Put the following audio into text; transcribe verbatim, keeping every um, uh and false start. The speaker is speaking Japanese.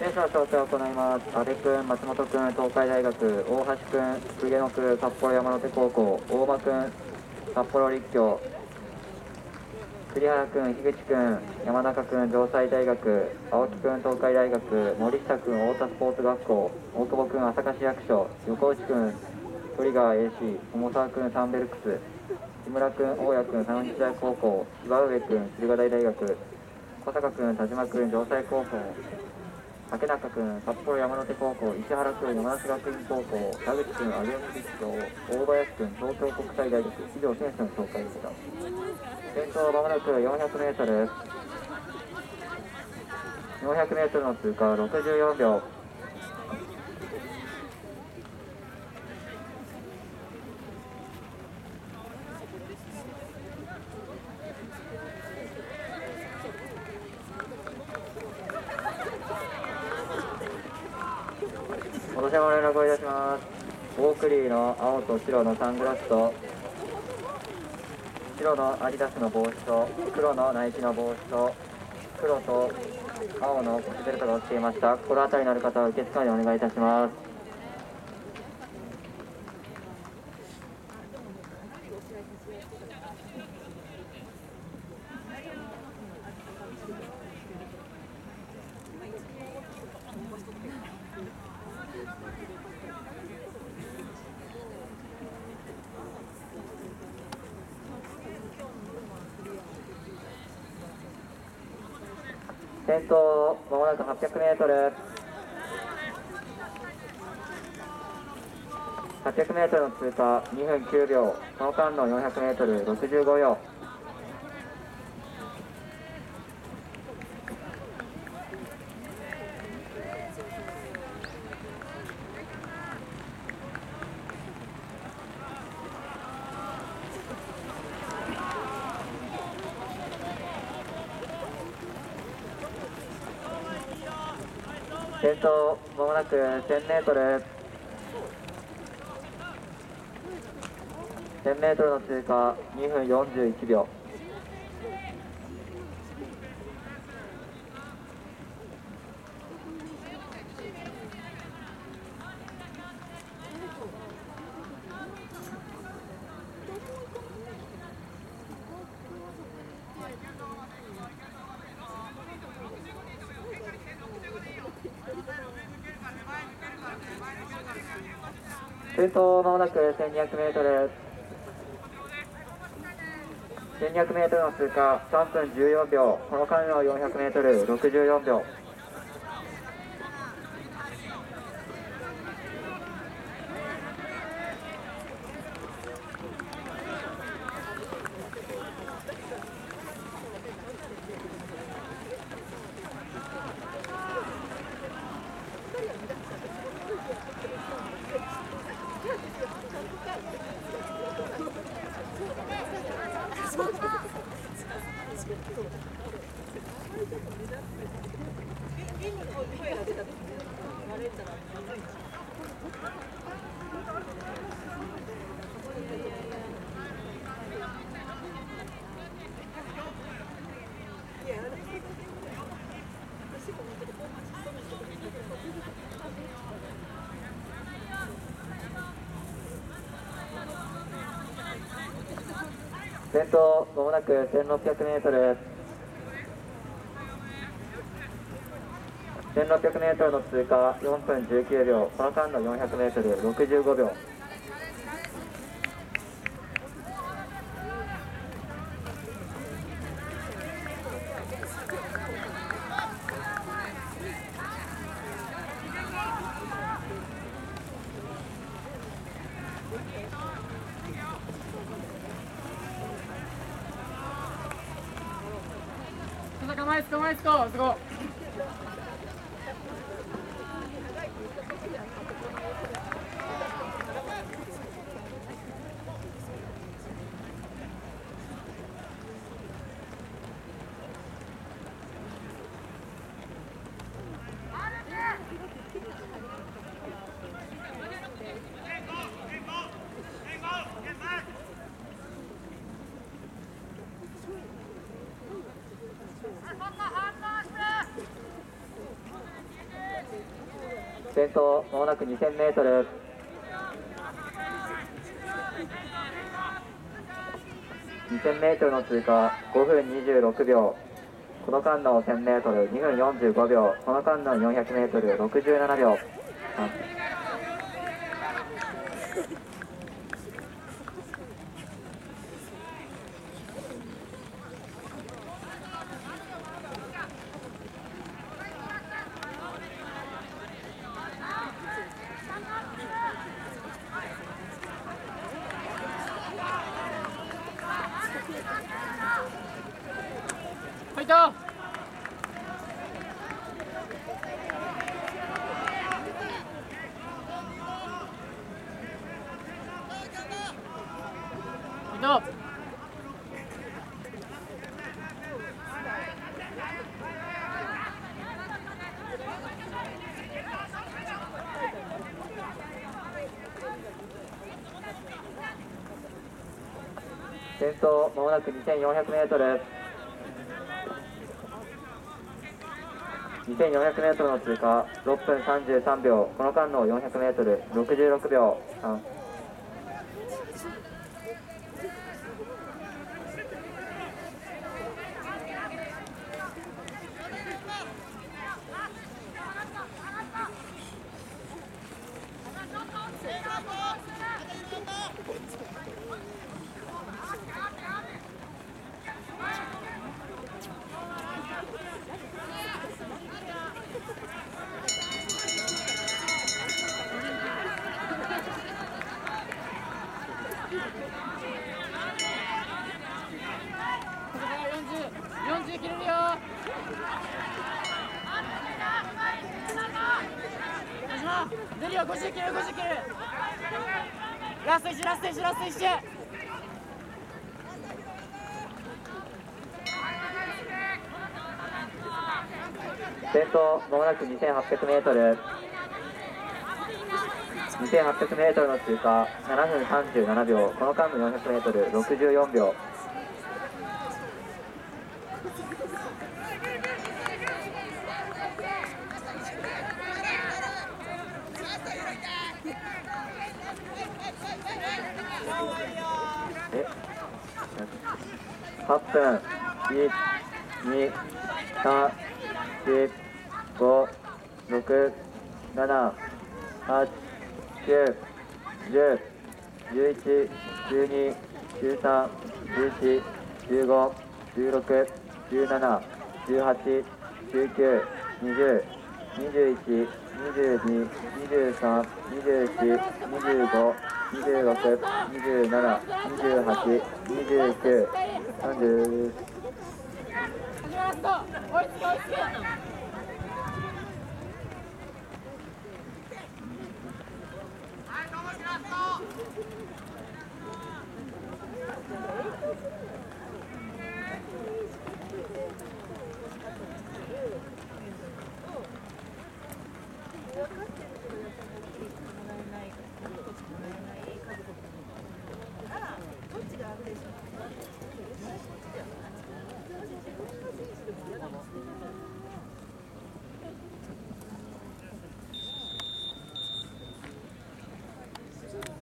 選手の調整を行います。阿部君、松本君、東海大学、大橋君、栗野区、札幌山手高校、大場君、札幌立教、栗原君、樋口君、山中君、城西大学、青木君、東海大学、森下君、太田スポーツ学校、大久保君、朝霞市役所、横内君、トリガー エーシー、友沢君、サンベルクス、木村君、大谷君、佐野日大高校、岩上君、駿河台大学、小坂君、田島君、城西高校、竹中君、札幌山手高校、石原君、山梨学院高校、田口君、有明実業、大林君、東京国際大学、以上選手の紹介でした。先頭まもなく よんひゃくメートル、よんひゃくメートルの通過ろくじゅうよんびょう。お年玉連絡をいたします。オークリーの青と白のサングラスと白のアディダスの帽子と黒のナイキの帽子と黒と青の腰ベルトが落ちていました。心当たりのある方は受付までお願いいたします。先頭まもなくはっぴゃくメートル、はっぴゃくメートルの通過にふんきゅうびょう、その間のよんひゃくメートルろくじゅうごびょう。先頭まもなくせんメートル、せんメートルの通過にふんよんじゅういちびょう。先頭まもなくせんにひゃくメートル、せんにひゃくメートルの通過さんぷんじゅうよんびょう、この間のよんひゃくメートルろくじゅうよんびょう。先頭まもなくせんろっぴゃくメートル、せんろっぴゃくメートルの通過よんぷんじゅうきゅうびょう、この間のよんひゃくメートルろくじゅうごびょう。 構えつこ構えつこ、すごい。 先頭まもなく にせんメートル。にせんメートルの通過ごふんにじゅうろくびょう、この間の せんメートルにふんよんじゅうごびょう、この間の よんひゃくメートルろくじゅうななびょう。 ファイト。ファイト。 先頭まもなく にせんよんひゃくメートル。にせんよんひゃくメートルの通過ろっぷんさんじゅうさんびょう、この間の よんひゃくメートルろくじゅうろくびょう。さんよんじゅう切れるよ。出るよ。ごじゅう切れる、ごじゅう切れる。ラストいち、ラストいち、ラストいち。 先頭まもなく にせんはっぴゃくメートル。にせんはっぴゃくメートルの通過ななふんさんじゅうななびょう、この間の よんひゃくメートルろくじゅうよんびょう。えはっぷんいち、に、さん、よん、ご、ろく、なな、はち、きゅう、じゅう、じゅういち、じゅうに、じゅうさん、じゅうよん、じゅうご、じゅうろく、じゅうなな、じゅうはち、じゅうきゅう、にじゅう、にじゅういち、にじゅうに、にじゅうさん、にじゅうよん、にじゅうご、にじゅうろく、にじゅうなな、にじゅうはち、にじゅうきゅう、さんじゅう。 ラスト追いつけ追いつけ。